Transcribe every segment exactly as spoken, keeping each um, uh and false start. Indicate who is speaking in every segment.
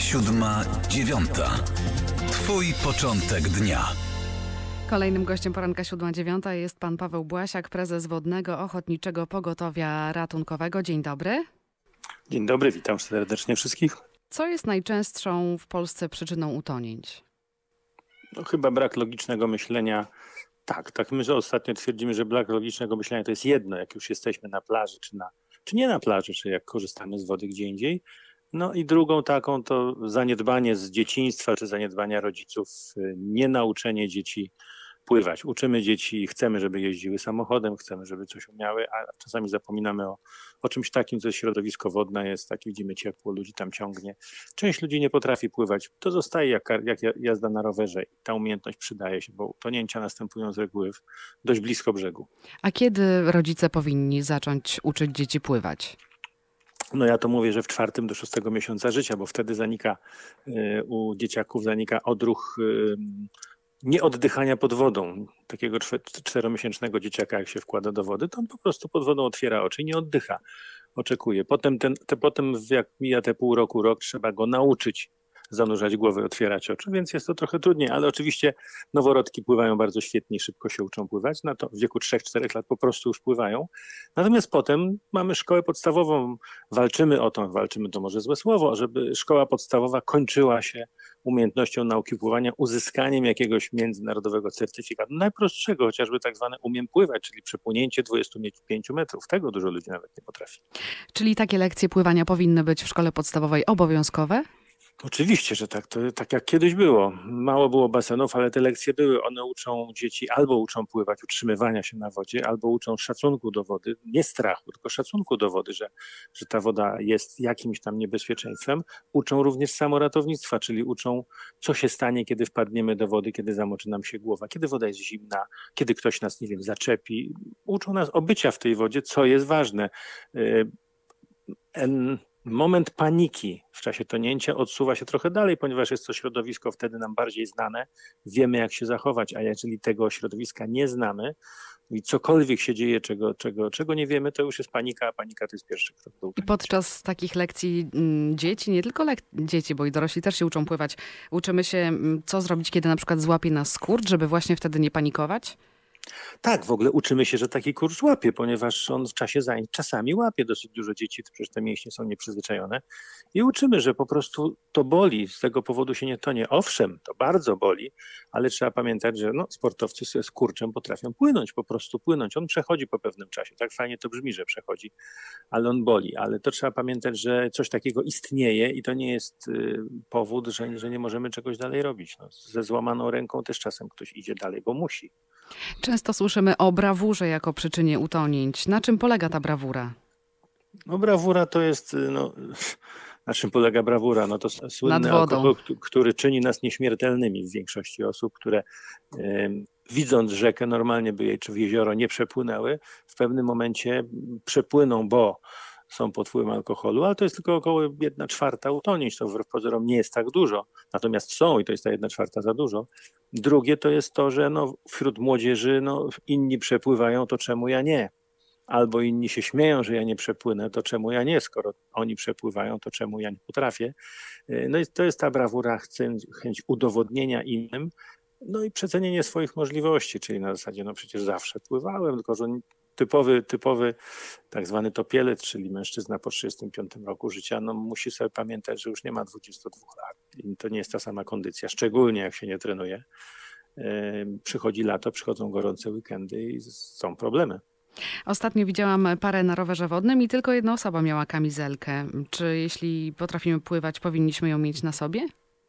Speaker 1: Siódma, dziewiąta. Twój początek dnia.
Speaker 2: Kolejnym gościem poranka siódma dziewiąta jest pan Paweł Błasiak, prezes Wodnego Ochotniczego Pogotowia Ratunkowego. Dzień dobry.
Speaker 3: Dzień dobry, witam serdecznie wszystkich.
Speaker 2: Co jest najczęstszą w Polsce przyczyną utonięć?
Speaker 3: No, chyba brak logicznego myślenia. Tak, tak my że ostatnio twierdzimy, że brak logicznego myślenia to jest jedno, jak już jesteśmy na plaży, czy, na, czy nie na plaży, czy jak korzystamy z wody gdzie indziej. No i drugą taką to zaniedbanie z dzieciństwa, czy zaniedbania rodziców, nienauczenie dzieci pływać. Uczymy dzieci, chcemy, żeby jeździły samochodem, chcemy, żeby coś umiały, a czasami zapominamy o, o czymś takim, co jest środowisko wodne jest, tak widzimy ciepło, ludzi tam ciągnie. Część ludzi nie potrafi pływać. To zostaje jak, jak jazda na rowerze i ta umiejętność przydaje się, bo utonięcia następują z reguły w dość blisko brzegu.
Speaker 2: A kiedy rodzice powinni zacząć uczyć dzieci pływać?
Speaker 3: No ja to mówię, że w czwartym do szóstego miesiąca życia, bo wtedy zanika y, u dzieciaków zanika odruch y, nieoddychania pod wodą. Takiego czteromiesięcznego dzieciaka, jak się wkłada do wody, to on po prostu pod wodą otwiera oczy i nie oddycha. Oczekuje. Potem, ten, te, potem jak mija te pół roku, rok, trzeba go nauczyć zanurzać głowę, otwierać oczy, więc jest to trochę trudniej, ale oczywiście noworodki pływają bardzo świetnie, szybko się uczą pływać, no to w wieku trzech czterech lat po prostu już pływają. Natomiast potem mamy szkołę podstawową, walczymy o to, walczymy to może złe słowo, żeby szkoła podstawowa kończyła się umiejętnością nauki pływania, uzyskaniem jakiegoś międzynarodowego certyfikatu, najprostszego, chociażby tak zwane umiem pływać, czyli przepłynięcie dwudziestu pięciu metrów. Tego dużo ludzi nawet nie potrafi.
Speaker 2: Czyli takie lekcje pływania powinny być w szkole podstawowej obowiązkowe?
Speaker 3: Oczywiście, że tak. To tak jak kiedyś było. Mało było basenów, ale te lekcje były. One uczą dzieci albo uczą pływać, utrzymywania się na wodzie, albo uczą szacunku do wody. Nie strachu, tylko szacunku do wody, że, że ta woda jest jakimś tam niebezpieczeństwem. Uczą również samoratownictwa, czyli uczą, co się stanie, kiedy wpadniemy do wody, kiedy zamoczy nam się głowa, kiedy woda jest zimna, kiedy ktoś nas, nie wiem, zaczepi. Uczą nas obycia w tej wodzie, co jest ważne. En... Moment paniki w czasie tonięcia odsuwa się trochę dalej, ponieważ jest to środowisko wtedy nam bardziej znane, wiemy jak się zachować, a jeżeli tego środowiska nie znamy i cokolwiek się dzieje, czego, czego, czego nie wiemy, to już jest panika, a panika to jest pierwszy krok do utonięcia.
Speaker 2: I podczas takich lekcji m, dzieci, nie tylko lek- dzieci, bo i dorośli też się uczą pływać, uczymy się m, co zrobić, kiedy na przykład złapie nas skurcz, żeby właśnie wtedy nie panikować?
Speaker 3: Tak, w ogóle uczymy się, że taki kurcz łapie, ponieważ on w czasie zajęć czasami łapie dosyć dużo dzieci, przecież te mięśnie są nieprzyzwyczajone i uczymy, że po prostu to boli, z tego powodu się nie tonie. Owszem, to bardzo boli, ale trzeba pamiętać, że no, sportowcy sobie z kurczem potrafią płynąć, po prostu płynąć. On przechodzi po pewnym czasie, tak fajnie to brzmi, że przechodzi, ale on boli. Ale to trzeba pamiętać, że coś takiego istnieje i to nie jest y, powód, że, że nie możemy czegoś dalej robić. No, ze złamaną ręką też czasem ktoś idzie dalej, bo musi.
Speaker 2: Często słyszymy o brawurze jako przyczynie utonięć. Na czym polega ta brawura?
Speaker 3: No brawura to jest, no, na czym polega brawura? No to słynny
Speaker 2: Nad wodą.
Speaker 3: alkohol, który czyni nas nieśmiertelnymi w większości osób, które e, widząc rzekę normalnie by jej czy w jezioro nie przepłynęły, w pewnym momencie przepłyną, bo są pod wpływem alkoholu, ale to jest tylko około jedna czwarta utonięć, to wbrew pozorom nie jest tak dużo, natomiast są i to jest ta jedna czwarta za dużo. Drugie to jest to, że no, wśród młodzieży no, inni przepływają, to czemu ja nie? Albo inni się śmieją, że ja nie przepłynę, to czemu ja nie? Skoro oni przepływają, to czemu ja nie potrafię? No i to jest ta brawura, chęć, chęć udowodnienia innym, no i przecenienie swoich możliwości, czyli na zasadzie, no przecież zawsze pływałem, tylko że typowy, typowy tak zwany topielec, czyli mężczyzna po trzydziestym piątym roku życia, no musi sobie pamiętać, że już nie ma dwudziestu dwóch lat i to nie jest ta sama kondycja, szczególnie jak się nie trenuje. Yy, przychodzi lato, przychodzą gorące weekendy i są problemy.
Speaker 2: Ostatnio widziałam parę na rowerze wodnym i tylko jedna osoba miała kamizelkę. Czy jeśli potrafimy pływać, powinniśmy ją mieć na sobie?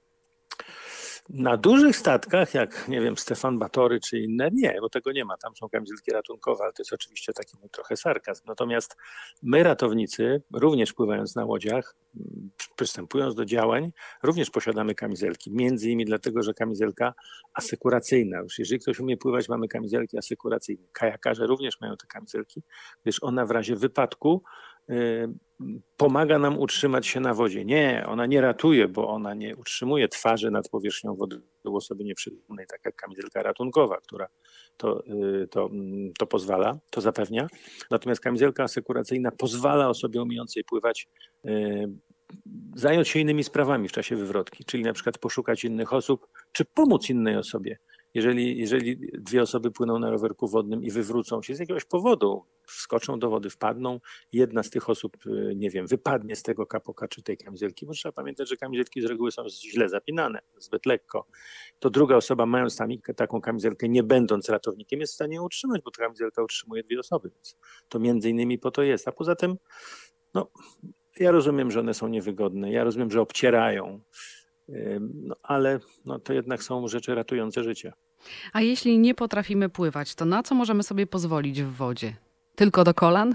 Speaker 3: Na dużych statkach, jak nie wiem, Stefan Batory czy inne, nie, bo tego nie ma. Tam są kamizelki ratunkowe, ale to jest oczywiście taki mój trochę sarkazm. Natomiast my, ratownicy, również pływając na łodziach, przystępując do działań, również posiadamy kamizelki. Między innymi dlatego, że kamizelka asekuracyjna. Już jeżeli ktoś umie pływać, mamy kamizelki asekuracyjne. Kajakarze również mają te kamizelki, gdyż ona w razie wypadku y, pomaga nam utrzymać się na wodzie. Nie, ona nie ratuje, bo ona nie utrzymuje twarzy nad powierzchnią wody u osoby nieprzytomnej, tak jak kamizelka ratunkowa, która to, to, to pozwala, to zapewnia. Natomiast kamizelka asekuracyjna pozwala osobie umiejącej pływać zająć się innymi sprawami w czasie wywrotki, czyli na przykład poszukać innych osób, czy pomóc innej osobie. Jeżeli, jeżeli dwie osoby płyną na rowerku wodnym i wywrócą się z jakiegoś powodu, wskoczą do wody, wpadną, jedna z tych osób, nie wiem, wypadnie z tego kapoka czy tej kamizelki, bo trzeba pamiętać, że kamizelki z reguły są źle zapinane, zbyt lekko, to druga osoba, mając tam taką kamizelkę, nie będąc ratownikiem, jest w stanie ją utrzymać, bo ta kamizelka utrzymuje dwie osoby, więc to między innymi po to jest. A poza tym, no, ja rozumiem, że one są niewygodne, ja rozumiem, że obcierają, no, ale no, to jednak są rzeczy ratujące życie.
Speaker 2: A jeśli nie potrafimy pływać, to na co możemy sobie pozwolić w wodzie? Tylko do kolan?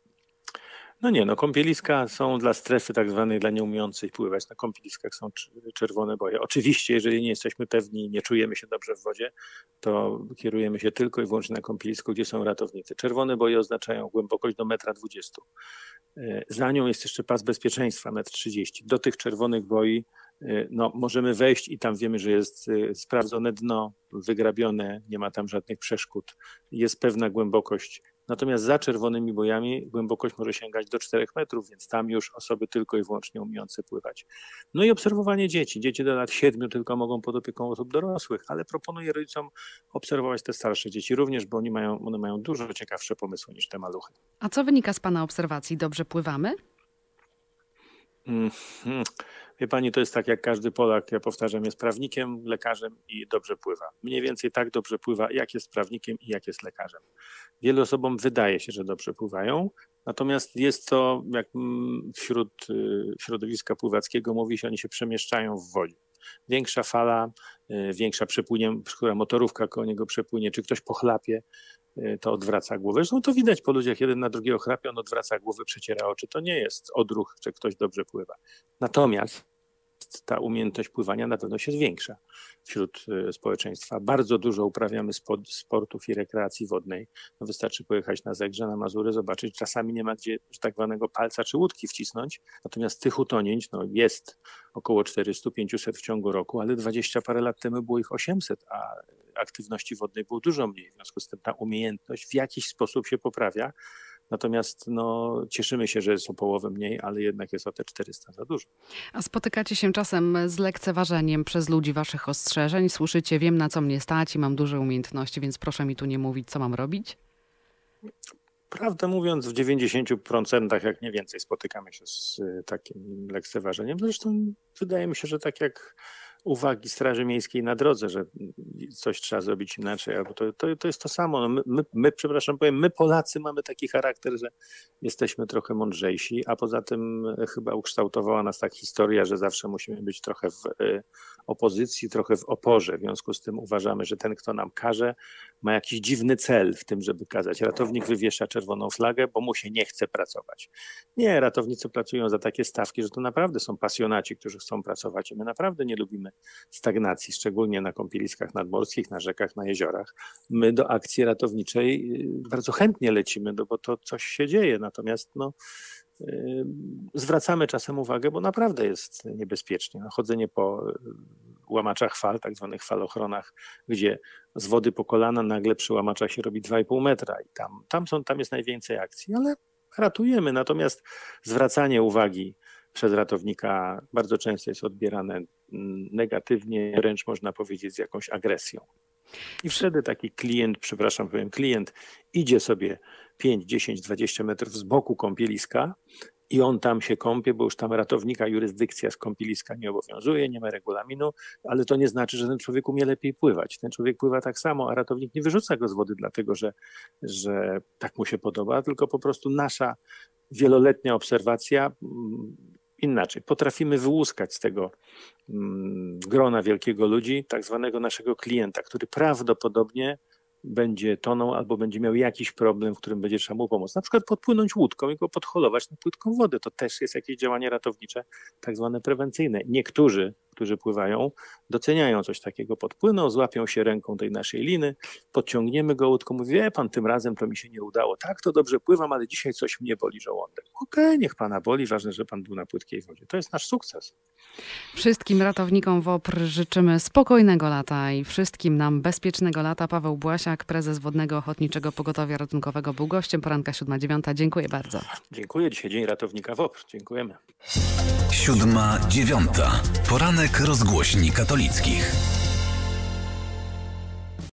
Speaker 3: No nie, no kąpieliska są dla strefy tak zwanej, dla nieumiejących pływać. Na kąpieliskach są czerwone boje. Oczywiście, jeżeli nie jesteśmy pewni i nie czujemy się dobrze w wodzie, to kierujemy się tylko i wyłącznie na kąpielisko, gdzie są ratownicy. Czerwone boje oznaczają głębokość do metra dwudziestu. Za nią jest jeszcze pas bezpieczeństwa, metr trzydzieści. Do tych czerwonych boi no, możemy wejść i tam wiemy, że jest sprawdzone dno, wygrabione, nie ma tam żadnych przeszkód, jest pewna głębokość. Natomiast za czerwonymi bojami głębokość może sięgać do czterech metrów, więc tam już osoby tylko i wyłącznie umiejące pływać. No i obserwowanie dzieci. Dzieci do lat siedmiu tylko mogą pod opieką osób dorosłych, ale proponuję rodzicom obserwować te starsze dzieci również, bo oni mają, one mają dużo ciekawsze pomysły niż te maluchy.
Speaker 2: A co wynika z pana obserwacji? Dobrze pływamy?
Speaker 3: Hmm. Wie pani, to jest tak jak każdy Polak, ja powtarzam, jest prawnikiem, lekarzem i dobrze pływa. Mniej więcej tak dobrze pływa, jak jest prawnikiem i jak jest lekarzem. Wielu osobom wydaje się, że dobrze pływają, natomiast jest to, jak wśród środowiska pływackiego mówi się, oni się przemieszczają w wodzie. Większa fala, większa przepłynie, która motorówka koło niego przepłynie, czy ktoś pochlapie, to odwraca głowę. Zresztą to widać po ludziach, jeden na drugiego chrapie, on odwraca głowę, przeciera oczy. To nie jest odruch, że ktoś dobrze pływa. Natomiast ta umiejętność pływania na pewno się zwiększa wśród społeczeństwa. Bardzo dużo uprawiamy sportów i rekreacji wodnej. No wystarczy pojechać na Zegrze, na Mazury, zobaczyć. Czasami nie ma gdzie tak zwanego palca czy łódki wcisnąć. Natomiast tych utonięć no, jest około czterysta pięćset w ciągu roku, ale dwadzieścia parę lat temu było ich osiemset, a aktywności wodnej było dużo mniej. W związku z tym ta umiejętność w jakiś sposób się poprawia. Natomiast no, cieszymy się, że jest o połowę mniej, ale jednak jest o te czterysta za dużo.
Speaker 2: A spotykacie się czasem z lekceważeniem przez ludzi waszych ostrzeżeń? Słyszycie, wiem na co mnie stać i mam duże umiejętności, więc proszę mi tu nie mówić, co mam robić?
Speaker 3: Prawdę mówiąc, w dziewięćdziesięciu procentach, jak nie więcej, spotykamy się z takim lekceważeniem. Zresztą wydaje mi się, że tak jak uwagi Straży Miejskiej na drodze, że coś trzeba zrobić inaczej, albo to, to, to jest to samo. No my, my, my, przepraszam, powiem, my Polacy mamy taki charakter, że jesteśmy trochę mądrzejsi, a poza tym chyba ukształtowała nas tak historia, że zawsze musimy być trochę w opozycji, trochę w oporze. W związku z tym uważamy, że ten, kto nam każe, ma jakiś dziwny cel w tym, żeby kazać. Ratownik wywiesza czerwoną flagę, bo mu się nie chce pracować. Nie, ratownicy pracują za takie stawki, że to naprawdę są pasjonaci, którzy chcą pracować i my naprawdę nie lubimy stagnacji, szczególnie na kąpieliskach nadmorskich, na rzekach, na jeziorach. My do akcji ratowniczej bardzo chętnie lecimy, no bo to coś się dzieje, natomiast no, yy, zwracamy czasem uwagę, bo naprawdę jest niebezpiecznie. No, chodzenie po łamaczach fal, tak zwanych falochronach, gdzie z wody po kolana nagle przy łamaczach się robi dwa i pół metra i tam, tam, są, tam jest najwięcej akcji, ale ratujemy. Natomiast zwracanie uwagi przez ratownika bardzo często jest odbierane negatywnie, wręcz można powiedzieć z jakąś agresją. I wtedy taki klient, przepraszam, powiem klient, idzie sobie pięć, dziesięć, dwadzieścia metrów z boku kąpieliska i on tam się kąpie, bo już tam ratownika jurysdykcja z kąpieliska nie obowiązuje, nie ma regulaminu, ale to nie znaczy, że ten człowiek umie lepiej pływać. Ten człowiek pływa tak samo, a ratownik nie wyrzuca go z wody dlatego, że, że tak mu się podoba, tylko po prostu nasza wieloletnia obserwacja. Inaczej, potrafimy wyłuskać z tego mm, grona wielkiego ludzi tak zwanego naszego klienta, który prawdopodobnie będzie tonął albo będzie miał jakiś problem, w którym będzie trzeba mu pomóc. Na przykład podpłynąć łódką i go podholować na płytką wodę. To też jest jakieś działanie ratownicze, tak zwane prewencyjne. Niektórzy, którzy pływają, doceniają coś takiego. Podpłyną, złapią się ręką tej naszej liny, podciągniemy go łódką, mówi, wie pan, tym razem to mi się nie udało. Tak, to dobrze pływam, ale dzisiaj coś mnie boli żołądek. Okej, okay, niech pana boli, ważne, że pan był na płytkiej wodzie. To jest nasz sukces.
Speaker 2: Wszystkim ratownikom WOPR życzymy spokojnego lata i wszystkim nam bezpiecznego lata. Paweł Błasiak, prezes Wodnego Ochotniczego Pogotowia Ratunkowego, był gościem poranka siódma dziewiąta. Dziękuję bardzo.
Speaker 3: Dziękuję. Dzisiaj Dzień Ratownika WOPR. Dziękujemy.
Speaker 1: Siódma dziewiąta. Poranek rozgłośni katolickich.